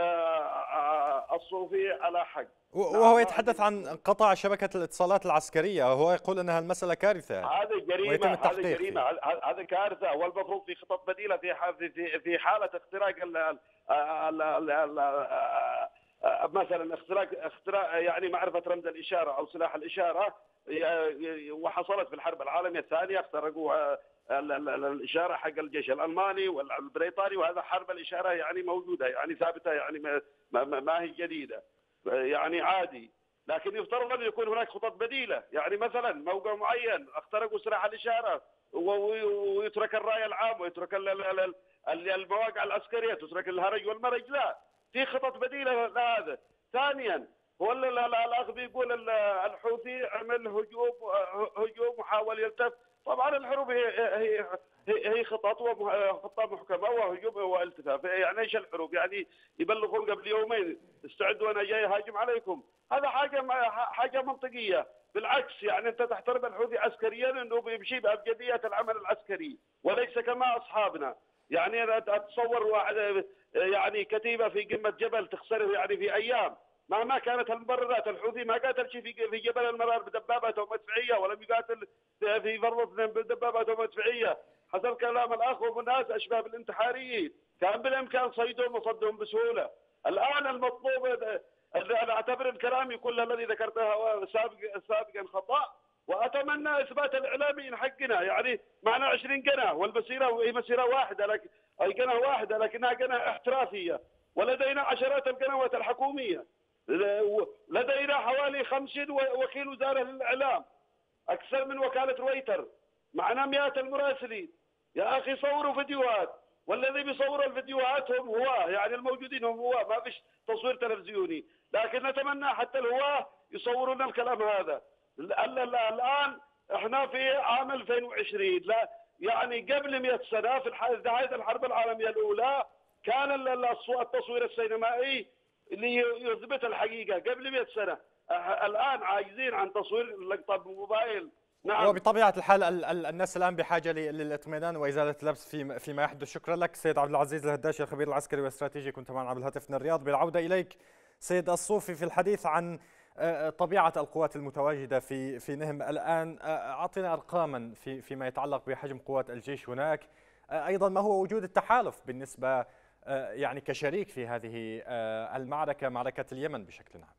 E: الصوفي على حق.
A: وهو يتحدث عن قطع شبكة الاتصالات العسكرية، وهو يقول أنها المسألة كارثة.
E: هذه جريمة، هذه جريمة، هذه كارثة، والمفروض في خطط بديلة في في في حالة اختراق ال مثلا اختراق اختراق يعني معرفة رمز الإشارة أو سلاح الإشارة، وحصلت في الحرب العالمية الثانية اخترقوا الإشارة حق الجيش الألماني والبريطاني، وهذا حرب الإشارة يعني موجودة يعني ثابتة يعني ما, ما هي جديدة يعني عادي، لكن يفترض أن يكون هناك خطط بديلة. يعني مثلا موقع معين اخترقوا سلاح الإشارة ويترك الرأي العام ويترك المواقع العسكرية، تترك الهرج والمرج، لا، في خطط بديلة لهذا. ثانيا هو الأخ بيقول الحوثي عمل هجوم هجوم وحاول يلتف. طبعا الحروب هي هي هي خطط وخطة محكمة وهجوم والتفاف. يعني ايش الحروب؟ يعني يبلغون قبل يومين استعدوا انا جاي هاجم عليكم، هذا حاجة حاجة منطقية. بالعكس يعني انت تحترم الحوثي عسكريا انه بيمشي بأبجدية العمل العسكري وليس كما اصحابنا. يعني اتصور واحد يعني كتيبة في قمة جبل تخسر يعني في ايام، مهما كانت المبررات. الحوثي ما قاتل شيء في في جبل المرار بدبابات ومدفعيه، ولم يقاتل في فرض بدبابات ومدفعيه. حسب كلام الاخ والناس اشباه بالانتحاريين، كان بالامكان صيدهم وصدهم بسهوله. الان المطلوب انا اعتبر الكلام كل الذي ذكرته سابقا سابقا خطا، واتمنى اثبات الاعلاميين حقنا. يعني معنا عشرين قناه والمسيره هي مسيره واحده، لكن اي قناه واحده لكنها قناه احترافيه، ولدينا عشرات القنوات الحكوميه. لدينا حوالي خمسين وكيل وزارة للإعلام، أكثر من وكالة رويتر، معنا مئات المراسلين. يا أخي صوروا فيديوهات، والذي بيصوروا الفيديوهات هم هواه، يعني الموجودين هم هواه، ما فيش تصوير تلفزيوني. لكن نتمنى حتى الهواه يصوروا لنا الكلام هذا. الآن احنا في عام ألفين وعشرين، لا يعني قبل مئة سنة في نهاية الحرب العالمية الأولى كان التصوير السينمائي اللي يثبت الحقيقة قبل مئة سنة. الآن عاجزين عن تصوير اللقطة بالموبايل. نعم.
A: وبطبيعة الحال الناس الآن بحاجة للاطمئنان وإزالة اللبس في فيما يحدث. شكرا لك سيد عبد العزيز الهداشي الخبير العسكري والاستراتيجي، كنت معنا بالهاتف من الرياض. بالعودة إليك سيد الصوفي في الحديث عن طبيعة القوات المتواجدة في في نهم الآن، أعطينا أرقاما في فيما يتعلق بحجم قوات الجيش هناك، أيضا ما هو وجود التحالف بالنسبة يعني كشريك في هذه المعركة، معركة اليمن بشكل عام.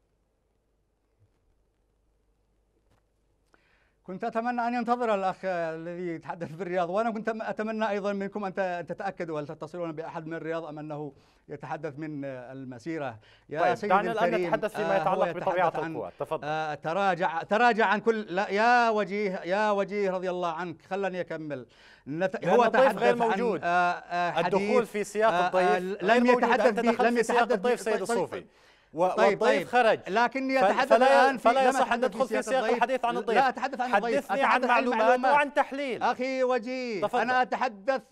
F: كنت أتمنى أن ينتظر الأخ الذي يتحدث في الرياض، وأنا كنت أتمنى أيضا منكم أن تتأكدوا هل تتصلون بأحد من الرياض أم أنه يتحدث من المسيرة.
A: يا طيب سيدي الكريم، دعنا الآن نتحدث فيما يتعلق بطبيعة القوات. تفضل.
F: آه تراجع تراجع عن كل لا يا وجيه يا وجيه رضي الله عنك، خلني أكمل.
A: نت... هو تحدث غير موجود. عن آه آه الدخول في سياق الضيف آه
F: لم يتحدث
A: لم يتحدث الضيف سيد الصوفي. والضيف
F: طيب
A: خرج،
F: لكني أتحدث
A: فلا
F: الآن
A: فلا يصح أن ندخل في سياق الحديث عن الضيف.
F: لا أتحدث عن الضيف،
A: حدثني عن معلومات وعن تحليل.
F: أخي وجيه، تفضل. أنا أتحدث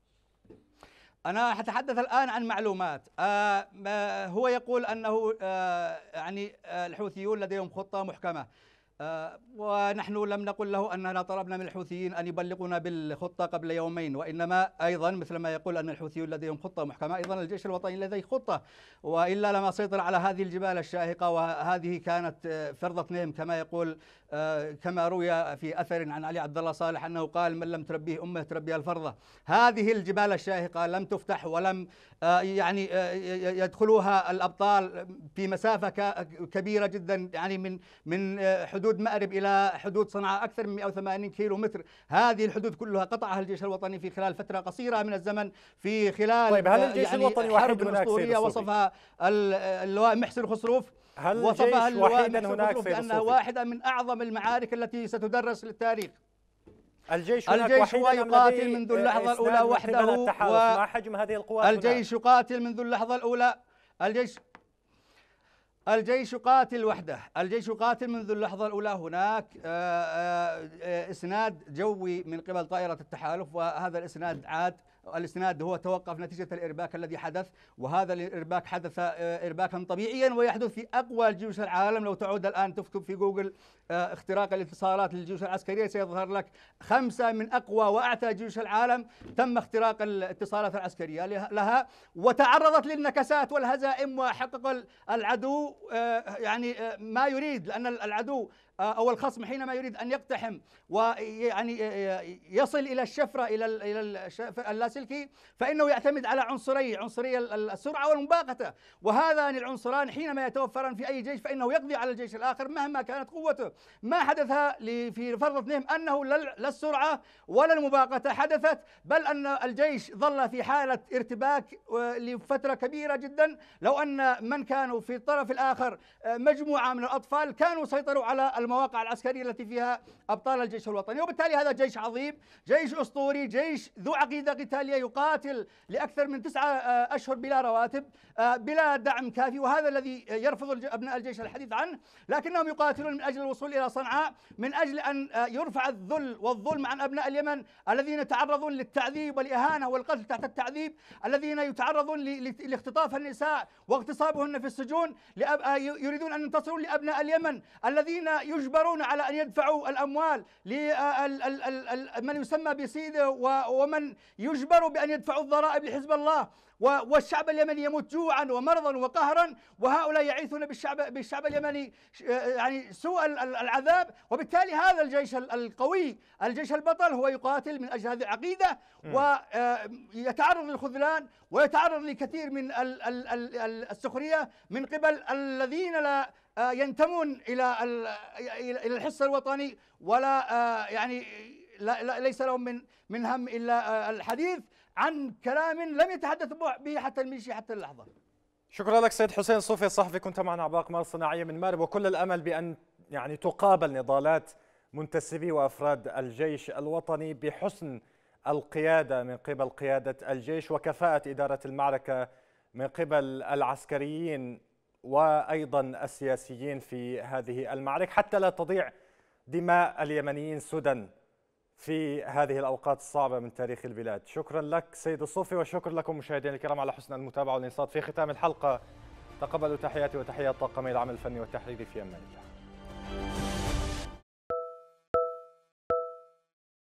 F: أنا أتحدث الآن عن معلومات. آه هو يقول أنه آه يعني آه الحوثيون لديهم خطة محكمة، آه ونحن لم نقل له أننا طلبنا من الحوثيين أن يبلغونا بالخطة قبل يومين، وإنما أيضا مثل ما يقول أن الحوثيون لديهم خطة محكمة، أيضا الجيش الوطني لديه خطة، وإلا لما سيطر على هذه الجبال الشاهقة. وهذه كانت فرضة نهم كما يقول آه كما روي في أثر عن علي عبد الله صالح أنه قال: من لم تربيه أمه تربيها الفرضة. هذه الجبال الشاهقة لم تفتح ولم آه يعني آه يدخلوها الأبطال في مسافة كبيرة جدا، يعني من من حدود مأرب إلى حدود صنعاء أكثر من مئة وثمانين كيلو متر. هذه الحدود كلها قطعها الجيش الوطني في خلال فترة قصيرة من الزمن، في خلال
A: طيب هل الجيش يعني الوطني
F: حرب أسطورية وصفها اللواء محسن خسروف،
A: هل
F: وصفها
A: الجيش وحيدا هناك
F: بأنها واحدة من أعظم المعارك التي ستدرس للتاريخ.
A: الجيش,
F: الجيش هو يقاتل منذ اللحظة الأولى وحده،
A: وما حجم هذه القوات؟
F: الجيش يقاتل منذ اللحظة الأولى. الجيش الجيش يقاتل وحده، الجيش يقاتل منذ اللحظة الأولى. هناك إسناد جوي من قبل طائرة التحالف، وهذا الإسناد عاد الإسناد هو توقف نتيجة الإرباك الذي حدث، وهذا الإرباك حدث إرباكا طبيعيا ويحدث في أقوى جيوش العالم. لو تعود الآن تكتب في جوجل اختراق الاتصالات للجيوش العسكرية سيظهر لك خمسة من أقوى وأعتى جيوش العالم تم اختراق الاتصالات العسكرية لها، وتعرضت للنكسات والهزائم، وحقق العدو يعني ما يريد، لأن العدو أو الخصم حينما يريد أن يقتحم ويعني يصل إلى الشفرة إلى إلى اللاسلكي، فإنه يعتمد على عنصري عنصري السرعة والمباغتة، وهذان العنصران حينما يتوفران في أي جيش فإنه يقضي على الجيش الآخر مهما كانت قوته. ما حدث في فرضة نهم أنه لا السرعة ولا المباغتة حدثت، بل أن الجيش ظل في حالة ارتباك لفترة كبيرة جدا. لو أن من كانوا في الطرف الآخر مجموعة من الأطفال كانوا سيطروا على المواقع العسكرية التي فيها أبطال الجيش الوطني. وبالتالي هذا جيش عظيم، جيش أسطوري، جيش ذو عقيدة قتالية، يقاتل لأكثر من تسعة أشهر بلا رواتب، بلا دعم كافي، وهذا الذي يرفض أبناء الجيش الحديث عنه. لكنهم يقاتلون من أجل الوصول إلى صنعاء، من أجل أن يرفع الذل والظلم عن أبناء اليمن الذين يتعرضون للتعذيب والإهانة والقتل تحت التعذيب، الذين يتعرضون لاختطاف النساء واغتصابهن في السجون، يريدون أن ينتصرون لأبناء اليمن الذين يجبرون على أن يدفعوا الأموال لمن يسمى بسيده، ومن يجبروا بأن يدفعوا الضرائب لحزب الله، والشعب اليمني يموت جوعا ومرضا وقهرا، وهؤلاء يعيثون بالشعب بالشعب اليمني يعني سوء العذاب. وبالتالي هذا الجيش القوي، الجيش البطل، هو يقاتل من أجل هذه العقيدة، ويتعرض للخذلان ويتعرض لكثير من السخرية من قبل الذين لا ينتمون إلى إلى الحس الوطني، ولا يعني لا ليس لهم من من هم إلا الحديث عن كلام لم يتحدث به حتى الميليشيا حتى اللحظة.
A: شكرا لك سيد حسين صوفي الصحفي، كنت معنا عبر الأقمار الصناعية من مارب، وكل الأمل بأن يعني تقابل نضالات منتسبي وأفراد الجيش الوطني بحسن القيادة من قبل قيادة الجيش وكفاءة إدارة المعركة من قبل العسكريين وأيضا السياسيين في هذه المعركة، حتى لا تضيع دماء اليمنيين سدى في هذه الأوقات الصعبة من تاريخ البلاد. شكرا لك سيد الصوفي، وشكرا لكم مشاهدينا الكرام على حسن المتابعة والإنصات. في ختام الحلقة تقبلوا تحياتي وتحيات طاقمي العمل الفني والتحريري، في أمان الله.